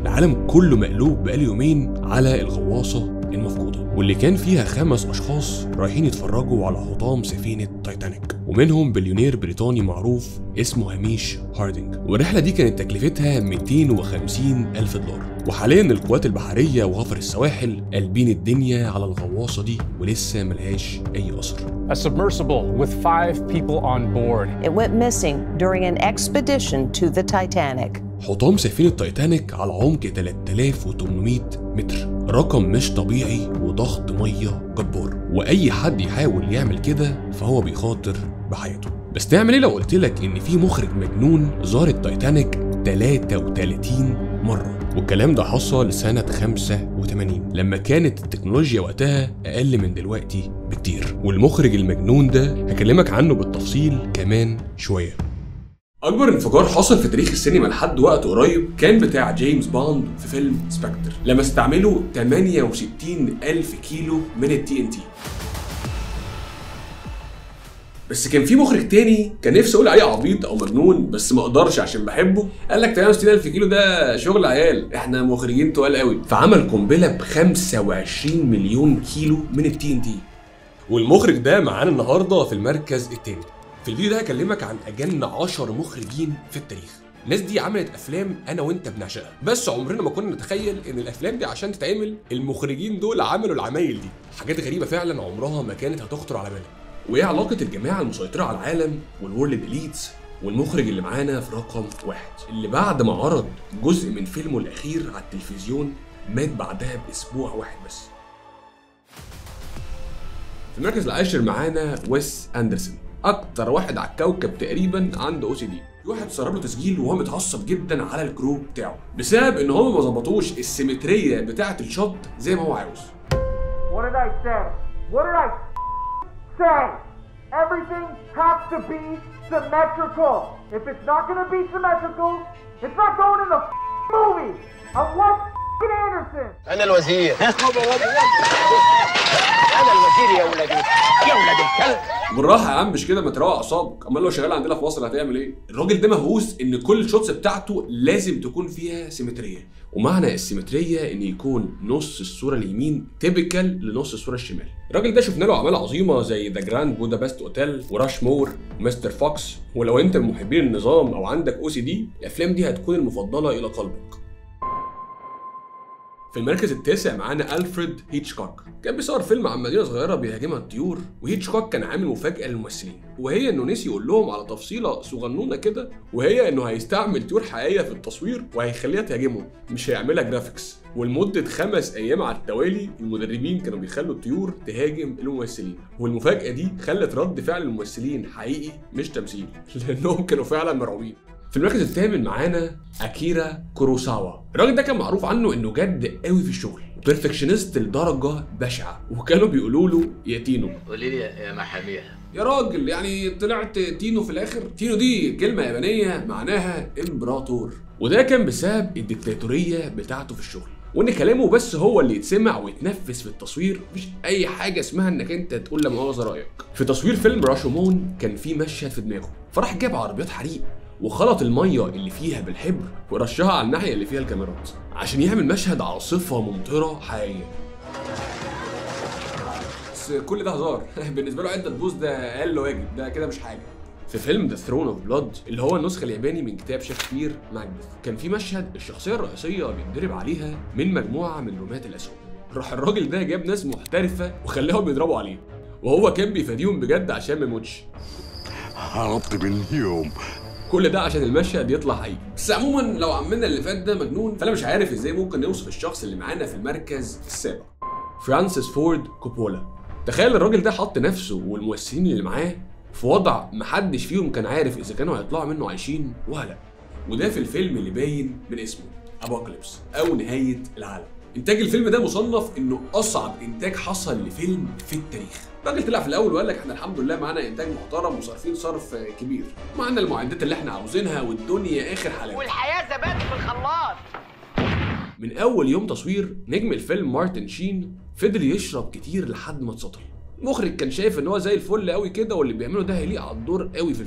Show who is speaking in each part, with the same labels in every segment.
Speaker 1: العالم كله مقلوب بقاله يومين على الغواصة المفقودة، واللي كان فيها 5 أشخاص رايحين يتفرجوا على حطام سفينة تايتانيك، ومنهم بليونير بريطاني معروف اسمه هاميش هاردينج. والرحلة دي كانت تكلفتها 250,000 دولار. وحاليا القوات البحرية وغفر السواحل قلبين الدنيا على الغواصة دي ولسه ملهاش أي أثر.
Speaker 2: A submersible with 5 people on board.
Speaker 3: It went missing during an expedition to the Titanic.
Speaker 1: حطام سفينة تايتانيك على عمق 3800 متر، رقم مش طبيعي وضغط مية جبار، وأي حد يحاول يعمل كده فهو بيخاطر بحياته. بس تعمل ايه لو قلت لك إن في مخرج مجنون زار التايتانيك 33 مرة؟ والكلام ده حصل سنة 85 لما كانت التكنولوجيا وقتها أقل من دلوقتي بكتير. والمخرج المجنون ده هكلمك عنه بالتفصيل كمان شوية. أكبر انفجار حصل في تاريخ السينما لحد وقت قريب كان بتاع جيمس بوند في فيلم سبكتر، لما استعملوا 68,000 كيلو من التي ان تي. بس كان في مخرج تاني كان نفسي اقول عليه عبيط او مجنون بس ما اقدرش عشان بحبه، قال لك 68,000 كيلو ده شغل عيال، احنا مخرجين تقال قوي، فعمل قنبله ب 25 مليون كيلو من التي ان تي. والمخرج ده معانا النهارده في المركز التاني. في الفيديو ده هكلمك عن اجل 10 مخرجين في التاريخ. الناس دي عملت افلام انا وانت بنعشقها، بس عمرنا ما كنا نتخيل ان الافلام دي عشان تتعمل المخرجين دول عملوا العمايل دي. حاجات غريبه فعلا عمرها ما كانت هتخطر على بالك. وايه علاقه الجماعه المسيطره على العالم والورلد اليتس والمخرج اللي معانا في رقم 1 اللي بعد ما عرض جزء من فيلمه الاخير على التلفزيون مات بعدها باسبوع واحد بس؟ في المركز العاشر معانا ويس اندرسون، اكتر واحد على الكوكب تقريبا عنده او سي دي. في واحد سرب له تسجيل وهو متعصب جدا على الكرو بتاعه بسبب ان هم ما ظبطوش السيمتريه بتاعه الشوت زي ما هو عاوز.
Speaker 4: What did I say? What did I say? Everything has to be symmetrical. If it's not going to be symmetrical, it's not going in the movie. I'm Wes Anderson.
Speaker 5: أنا الوزير. أنا الوزير يا ولد الكلب.
Speaker 1: بالراحه يا عم، مش كده، ما تروق اعصابك. امال لو شغال عندنا في مصر هتعمل ايه؟ الراجل ده مهووس ان كل الشوتس بتاعته لازم تكون فيها سيمتريه، ومعنى السيمتريه ان يكون نص الصوره اليمين تيبيكال لنص الصوره الشمال. الراجل ده شفنا له اعمال عظيمه زي ذا جراند بودابست اوتيل وراش مور ومستر فوكس، ولو انت من محبين النظام او عندك او سي دي الافلام دي هتكون المفضله الى قلبك. في المركز التاسع معانا ألفريد هيتشكوك، كان بيصور فيلم عن مدينه صغيره بيهاجمها الطيور، وهيتشكوك كان عامل مفاجاه للممثلين، وهي انه نسي يقول لهم على تفصيله صغنونه كده، وهي انه هيستعمل طيور حقيقيه في التصوير وهيخليها تهاجمهم، مش هيعملها جرافيكس. ولمده 5 أيام على التوالي المدربين كانوا بيخلوا الطيور تهاجم الممثلين، والمفاجاه دي خلت رد فعل الممثلين حقيقي مش تمثيل لانهم كانوا فعلا مرعوبين. في المركز الثامن معانا أكيرا كوروساوا، الراجل ده كان معروف عنه انه جد قوي في الشغل، بيرفكشنست لدرجه بشعه، وكانوا بيقولوا له يا تينو.
Speaker 5: قولي لي يا محاميها
Speaker 1: يا راجل، يعني طلعت تينو في الاخر. تينو دي كلمه يابانيه معناها امبراطور، وده كان بسبب الديكتاتوريه بتاعته في الشغل، وان كلامه بس هو اللي يتسمع ويتنفذ في التصوير، مفيش اي حاجه اسمها انك انت تقول لا مؤاخذه رايك. في تصوير فيلم راشومون كان في مشهد في دماغه، فراح جاب عربيات حريق وخلط الميه اللي فيها بالحبر ورشها على الناحيه اللي فيها الكاميرات عشان يعمل مشهد عاصفه ممطره حقيقيه. بس كل ده هزار بالنسبه له عده بوز ده اقل واجب، ده كده مش حاجه. في فيلم ذا ثرون اوف بلاد اللي هو النسخه الياباني من كتاب شكسبير ماكبث، كان في مشهد الشخصيه الرئيسيه بيتضرب عليها من مجموعه من رماة الاسهم، راح الراجل ده جاب ناس محترفه وخلاهم يضربوا عليه، وهو كان بيفاديهم بجد عشان ما يموتش.
Speaker 6: هربت منهم.
Speaker 1: كل ده عشان المشهد يطلع حقيقي. بس عموما لو عمنا اللي فات ده مجنون، فانا مش عارف ازاي ممكن نوصف الشخص اللي معانا في المركز السابع، فرانسيس فورد كوبولا. تخيل الراجل ده حط نفسه والممثلين اللي معاه في وضع محدش فيهم كان عارف اذا كانوا هيطلعوا منه عايشين ولا لا، وده في الفيلم اللي باين من اسمه ابوكاليبس او نهايه العالم. انتاج الفيلم ده مصنف انه اصعب انتاج حصل لفيلم في التاريخ. الراجل طلع في الاول وقال لك احنا الحمد لله معانا انتاج محترم وصارفين صرف كبير، معانا المعدات اللي احنا عاوزينها والدنيا اخر حلاوه،
Speaker 5: والحياه زبادي في الخلاط.
Speaker 1: من اول يوم تصوير نجم الفيلم مارتن شين فضل يشرب كتير لحد ما اتسطل. المخرج كان شايف ان هو زي الفل قوي كده واللي بيعمله ده هيليق على الدور قوي في الفيلم،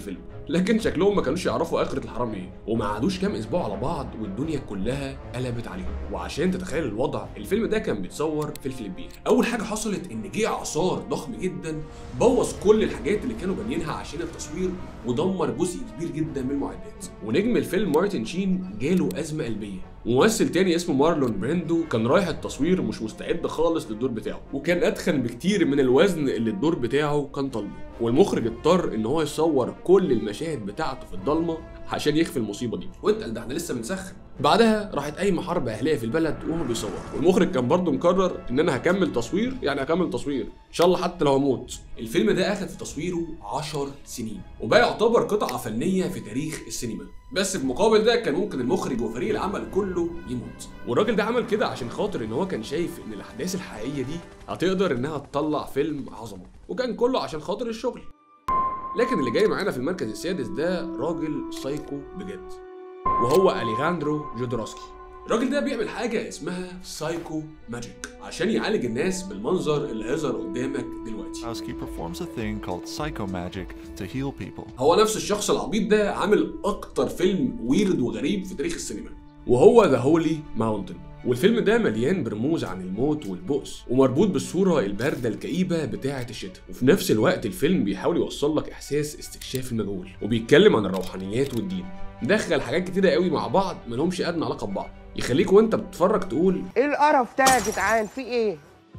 Speaker 1: لكن شكلهم ما كانوش يعرفوا اخره الحرام ايه، وما عادوش كام اسبوع على بعض والدنيا كلها قلبت عليهم. وعشان تتخيل الوضع، الفيلم ده كان بيتصور في الفلبين. اول حاجه حصلت ان جه اعصار ضخم جدا بوظ كل الحاجات اللي كانوا بانيينها عشان التصوير ودمر جزء كبير جدا من المعدات. ونجم الفيلم مارتن شين جاله ازمه قلبيه. وممثل تاني اسمه مارلون براندو كان رايح التصوير مش مستعد خالص للدور بتاعه، وكان اتخن بكتير من الوزن اللي الدور بتاعه كان طالبه. والمخرج اضطر ان هو يصور كل المشاهد بتاعته في الضلمه عشان يخفي المصيبه دي. وانت ده احنا لسه بنسخن. بعدها راحت قايمه حرب اهليه في البلد وهو بيصور، والمخرج كان برضه مقرر ان انا هكمل تصوير، يعني هكمل تصوير ان شاء الله حتى لو هموت. الفيلم ده اخذ في تصويره 10 سنين وبقى يعتبر قطعه فنيه في تاريخ السينما، بس في مقابل ده كان ممكن المخرج وفريق العمل كله يموت. والراجل ده عمل كده عشان خاطر ان هو كان شايف ان الاحداث الحقيقيه دي هتقدر انها تطلع فيلم عظمه، وكان كله عشان خاطر الشغل. لكن اللي جاي معانا في المركز السادس ده راجل سايكو بجد، وهو أليخاندرو جودوروسكي. الراجل ده بيعمل حاجة اسمها سايكو ماجيك عشان يعالج الناس بالمنظر اللي هيظهر قدامك دلوقتي.
Speaker 7: He performs a thing called psycho magic to heal people.
Speaker 1: هو نفس الشخص العبيط ده عامل أكتر فيلم ويرد وغريب في تاريخ السينما، وهو ذا هولي ماونتن. والفيلم ده مليان برموز عن الموت والبؤس، ومربوط بالصورة الباردة الكئيبة بتاعة الشتاء. وفي نفس الوقت الفيلم بيحاول يوصل لك إحساس استكشاف المجهول، وبيتكلم عن الروحانيات والدين. دخل حاجات كتيرة قوي مع بعض ملهمش أدنى علاقة ببعض، يخليك وأنت بتتفرج تقول
Speaker 8: إيه القرف ده يا جدعان، في إيه؟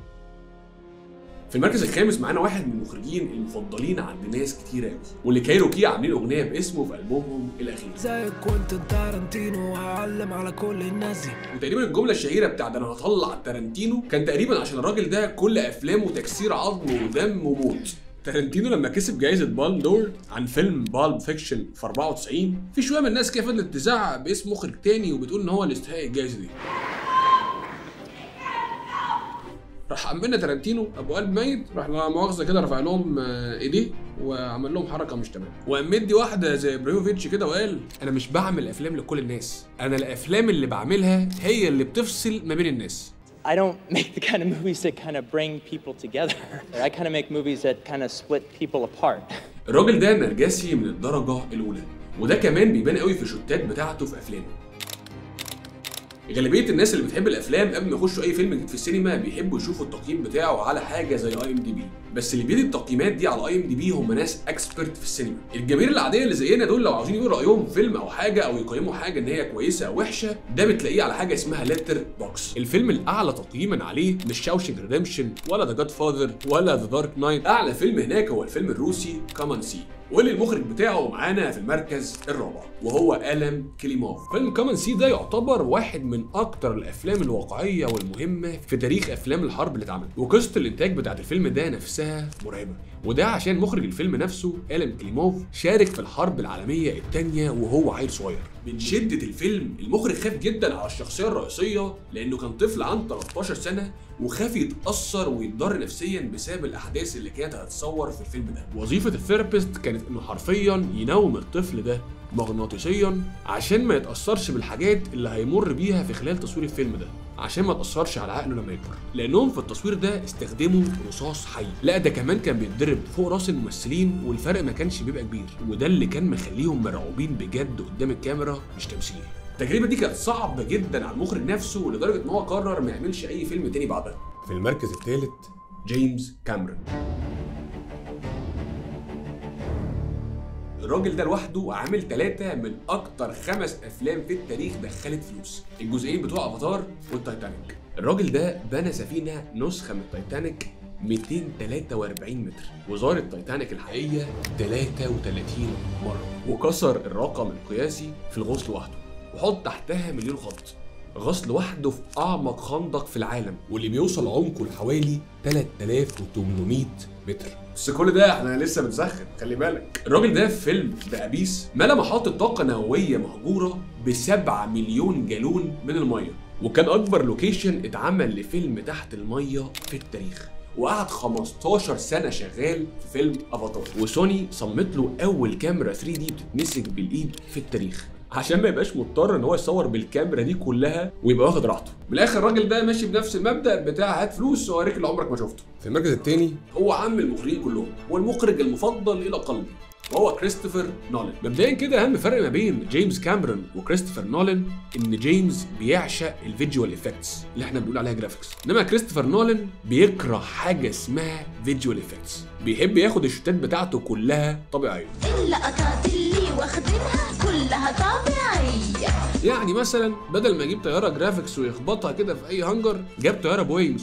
Speaker 1: في المركز الخامس معانا واحد من المخرجين المفضلين عند ناس كتير قوي، واللي كايروكي عاملين اغنيه باسمه في البومهم الاخير.
Speaker 9: زي كنت تارانتينو وهعلم على كل الناس دي.
Speaker 1: وتقريبا الجمله الشهيره بتاع ده انا هطلع تارانتينو كان تقريبا عشان الراجل ده كل افلامه تكسير عظم ودم وموت. تارانتينو لما كسب جائزه بالم دور عن فيلم بالب فيكشن في 94، في شويه من الناس كده فضلت تزعق باسم مخرج تاني وبتقول ان هو اللي يستحق الجائزه دي. راح عمنا تارانتينو ابو قلب ميت، راح لا مؤاخذه كده رفع لهم ايديه وعمل لهم حركه مش تمام، وقام مدي واحده زي بريوفيتش كده وقال انا مش بعمل افلام لكل الناس، انا الافلام اللي بعملها هي اللي بتفصل ما بين الناس.
Speaker 10: I don't make the kind of movies that kind of bring people together. I kind of make movies that kind of split people apart.
Speaker 1: الراجل ده نرجسي من الدرجه الاولى، وده كمان بيبان قوي في الشوتات بتاعته في افلامه. غالبيه الناس اللي بتحب الافلام قبل ما يخشوا اي فيلم جديد في السينما بيحبوا يشوفوا التقييم بتاعه على حاجه زي IMDb، بس اللي بيدي التقييمات دي على IMDb هم ناس اكسبرت في السينما. الجماهير العاديه اللي زينا دول لو عاوزين يقولوا رايهم في فيلم او حاجه او يقيموا حاجه ان هي كويسه او وحشه، ده بتلاقيه على حاجه اسمها ليتر بوكس. الفيلم الاعلى تقييما عليه مش شاوشنج ريديمشن ولا ذا جاد فاذر ولا ذا دارك نايت، اعلى فيلم هناك هو الفيلم الروسي كامان سي، واللي المخرج بتاعه معانا في المركز الرابع وهو آلام كليموف. فيلم كامان سي ده يعتبر واحد من اكتر الافلام الواقعيه والمهمه في تاريخ افلام الحرب اللي اتعملت، وقصه الانتاج بتاعت الفيلم ده نفسها مرعبه، وده عشان مخرج الفيلم نفسه آلام كليموف شارك في الحرب العالميه الثانيه وهو عيل صغير. من شده الفيلم المخرج خاف جدا على الشخصيه الرئيسيه لانه كان طفل عنده 13 سنه وخاف يتاثر ويتضر نفسيا بسبب الاحداث اللي كانت هتتصور في الفيلم ده. وظيفه الثيرابيست كانت انه حرفيا ينوم الطفل ده مغناطيسيا عشان ما يتاثرش بالحاجات اللي هيمر بيها في خلال تصوير الفيلم ده، عشان ما تاثرش على عقله لما يكبر، لانهم في التصوير ده استخدموا رصاص حي. لا ده كمان كان بيتضرب فوق راس الممثلين والفرق ما كانش بيبقى كبير، وده اللي كان مخليهم مرعوبين بجد قدام الكاميرا مش تمثيل. التجربه دي كانت صعبه جدا على المخرج نفسه لدرجه ان هو قرر ما يعملش اي فيلم تاني بعدها. في المركز الثالث جيمس كاميرون. الراجل ده لوحده عامل 3 من اكتر 5 افلام في التاريخ دخلت فلوس، الجزئين بتوع افاتار والتايتانيك. الراجل ده بنى سفينه نسخه من التايتانيك 243 متر، وزار التايتانيك الحقيقيه 33 مره، وكسر الرقم القياسي في الغوص لوحده، وحط تحتها مليون خط. غاص لوحده في اعمق خندق في العالم واللي بيوصل عمقه لحوالي 3800 متر. بس كل ده احنا لسه بنسخن، خلي بالك. الراجل ده في فيلم ذا ابيس ملا محطة طاقة نووية مهجورة ب7 مليون جالون من المية، وكان أكبر لوكيشن اتعمل لفيلم تحت المية في التاريخ، وقعد 15 سنة شغال في فيلم افاتار. وسوني صمت له أول كاميرا 3D بتتمسك بالإيد في التاريخ عشان ما يبقاش مضطر ان هو يصور بالكاميرا دي كلها ويبقى واخد راحته. من الاخر الراجل ده ماشي بنفس المبدا بتاع هات فلوس واوريك اللي عمرك ما شفته. في المركز الثاني هو عم المخرجين كلهم والمخرج المفضل الى قلبي وهو كريستوفر نولان. مبدئيا كده اهم فرق ما بين جيمس كاميرون وكريستوفر نولان ان جيمس بيعشق الفيجوال افكتس اللي احنا بنقول عليها جرافيكس، انما كريستوفر نولان بيكره حاجه اسمها فيجوال افكتس، بيحب ياخد الشوتات بتاعته كلها طبيعيه.
Speaker 11: اللقطات اللي واخدينها كلها طبيعيه.
Speaker 1: يعني مثلا بدل ما يجيب طياره جرافيكس ويخبطها كده في اي هانجر، جاب طياره بوينج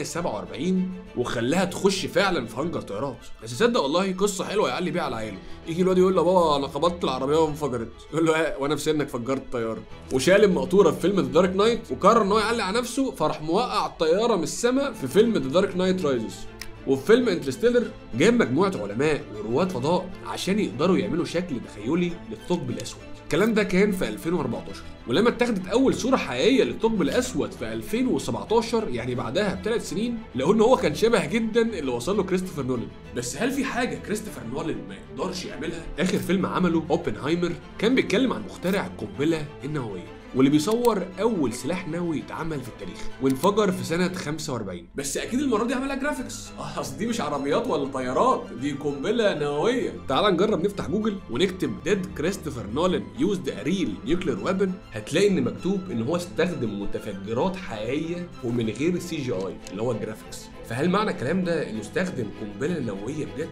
Speaker 1: 747 وخلاها تخش فعلا في هانجر طيارات. بس تصدق والله قصه حلوه يعلي بيها على عياله. يجي الواد يقول له بابا انا خبطت العربيه وانفجرت، يقول له وانا في سنك فجرت الطياره. وشال مقطوره في فيلم ذا دارك نايت وقرر ان هو يعلي على نفسه، فراح موقع الطياره من السماء في فيلم ذا دارك نايت رايزز. وفي فيلم انترستيلر جاب مجموعه علماء ورواد فضاء عشان يقدروا يعملوا شكل تخيلي للثقب الاسود. الكلام ده كان في 2014، ولما اتخذت اول صوره حقيقيه للثقب الاسود في 2017 يعني بعدها ب3 سنين، لقوا ان هو كان شبه جدا اللي وصل له كريستوفر نولان. بس هل في حاجه كريستوفر نولان ما يقدرش يعملها؟ اخر فيلم عمله اوبنهايمر كان بيتكلم عن مخترع القنبله النوويه واللي بيصور اول سلاح نووي اتعمل في التاريخ وانفجر في سنه 45. بس اكيد المره دي عملها جرافيكس، اصل دي مش عربيات ولا طيارات، دي قنبله نوويه. تعال نجرب نفتح جوجل ونكتب ديد كريستوفر نولان يوزد ا ريل نيوكلير ويبن، هتلاقي ان مكتوب ان هو استخدم متفجرات حقيقيه ومن غير سي جي اي اللي هو الجرافيكس. فهل معنى الكلام ده انه استخدم قنبله نوويه بجد؟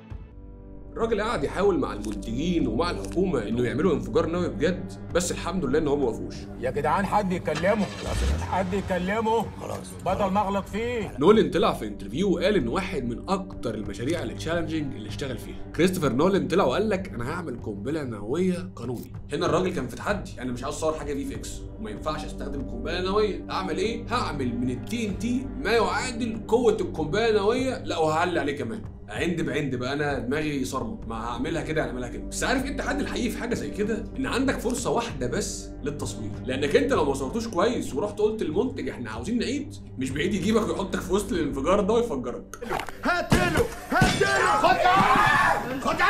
Speaker 1: الراجل قاعد يحاول مع المنتجين ومع الحكومه انه يعملوا انفجار نووي بجد، بس الحمد لله ان هم ما وافقوش.
Speaker 12: يا جدعان حد يكلمه، حد يكلمه خلاص بدل ما اغلط فيه.
Speaker 1: نولان طلع في انترفيو وقال ان واحد من اكتر المشاريع التشالنجينج اللي اشتغل فيها. كريستوفر نولان طلع وقال لك انا هعمل قنبله نوويه قانوني. هنا الراجل كان في تحدي، انا مش عاوز اصور حاجه في اكس وما ينفعش استخدم قنبله نوويه، اعمل ايه؟ هعمل من التي ان تي ما يعادل قوه القنبله النوويه، لا وهعلي عليه كمان. عند بعند بقى، انا دماغي صرمه، ما هعملها كده هنعملها كده. بس عارف ايه التحدي الحقيقي في حاجه زي كده؟ ان عندك فرصه واحده بس للتصوير، لانك انت لو ما صورتوش كويس ورحت قلت للمنتج احنا عاوزين نعيد، مش بعيد يجيبك ويحطك في وسط الانفجار ده ويفجرك.
Speaker 11: هاتله خد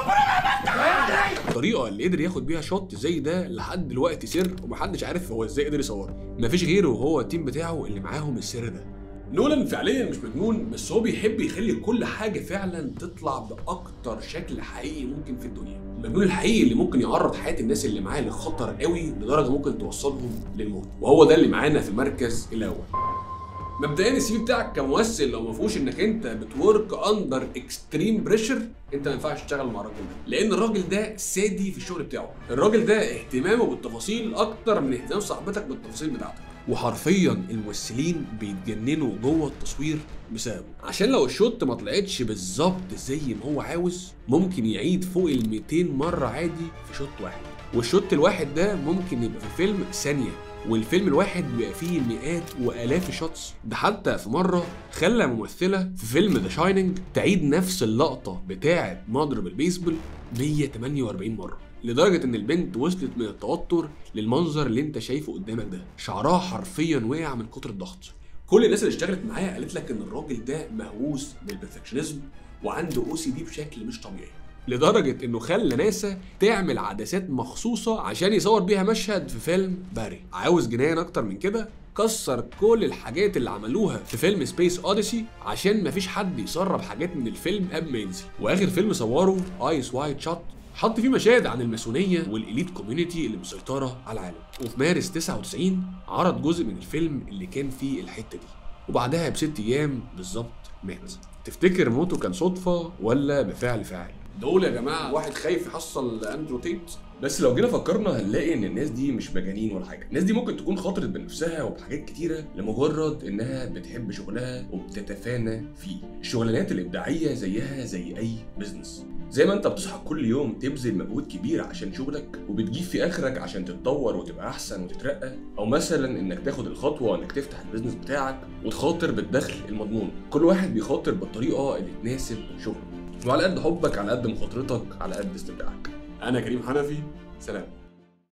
Speaker 1: الطريقه اللي قدر ياخد بيها شوت زي ده لحد دلوقتي سر، ومحدش عارف هو ازاي قدر يصوره. مفيش غيره وهو التيم بتاعه اللي معاهم السر ده. نولان فعليا مش مجنون، بس هو بيحب يخلي كل حاجه فعلا تطلع باكتر شكل حقيقي ممكن في الدنيا. المجنون الحقيقي اللي ممكن يعرض حياه الناس اللي معاه لخطر قوي لدرجه ممكن توصلهم للموت، وهو ده اللي معانا في المركز الاول. مبدئيا السي في بتاعك كممثل لو ما فيهوش انك انت بتورك اندر اكستريم بريشر، انت ما ينفعش تشتغل مع الراجل ده، لان الراجل ده سادي في الشغل بتاعه. الراجل ده اهتمامه بالتفاصيل اكتر من اهتمام صاحبتك بالتفاصيل بتاعتك، وحرفيا الممثلين بيتجننوا جوه التصوير بسببه، عشان لو الشوت ما طلعتش بالظبط زي ما هو عاوز ممكن يعيد فوق ال 200 مره عادي في شوت واحد. والشوت الواحد ده ممكن يبقى في فيلم ثانيه، والفيلم الواحد بيبقى فيه مئات والاف الشوتس. ده حتى في مره خلى ممثله في فيلم ذا شايننج تعيد نفس اللقطه بتاعه مضرب البيسبول 148 مره، لدرجه ان البنت وصلت من التوتر للمنظر اللي انت شايفه قدامك ده، شعرها حرفيا وقع من كتر الضغط. كل الناس اللي اشتغلت معايا قالت لك ان الراجل ده مهووس بالبرفكشنزم وعنده OCD بشكل مش طبيعي، لدرجه انه خلى ناسا تعمل عدسات مخصوصه عشان يصور بيها مشهد في فيلم باري. عاوز جنان اكتر من كده؟ كسر كل الحاجات اللي عملوها في فيلم سبيس اوديسي عشان مفيش حد يسرب حاجات من الفيلم قبل ما ينزل. واخر فيلم صوره ايس وايت شوت حط فيه مشاهد عن الماسونيه والإليت كوميونتي اللي مسيطره على العالم، وفي مارس 99 عرض جزء من الفيلم اللي كان فيه الحته دي، وبعدها ب6 ايام بالظبط مات. تفتكر موته كان صدفه ولا بفعل فاعل؟ دول يا جماعه واحد خايف يحصل اندرو تيت. بس لو جينا فكرنا هنلاقي ان الناس دي مش مجانين ولا حاجه، الناس دي ممكن تكون خاطرت بنفسها وبحاجات كتيره لمجرد انها بتحب شغلها وبتتفانى فيه. الشغلانات الابداعيه زيها زي اي بزنس، زي ما انت بتصحى كل يوم تبذل مجهود كبير عشان شغلك وبتجيب في اخرك عشان تتطور وتبقى احسن وتترقى، او مثلا انك تاخد الخطوه انك تفتح البيزنس بتاعك وتخاطر بالدخل المضمون. كل واحد بيخاطر بالطريقه اللي تناسب شغله، وعلى قد حبك على قد مخاطرتك على قد استمتاعك. انا كريم حنفي، سلام.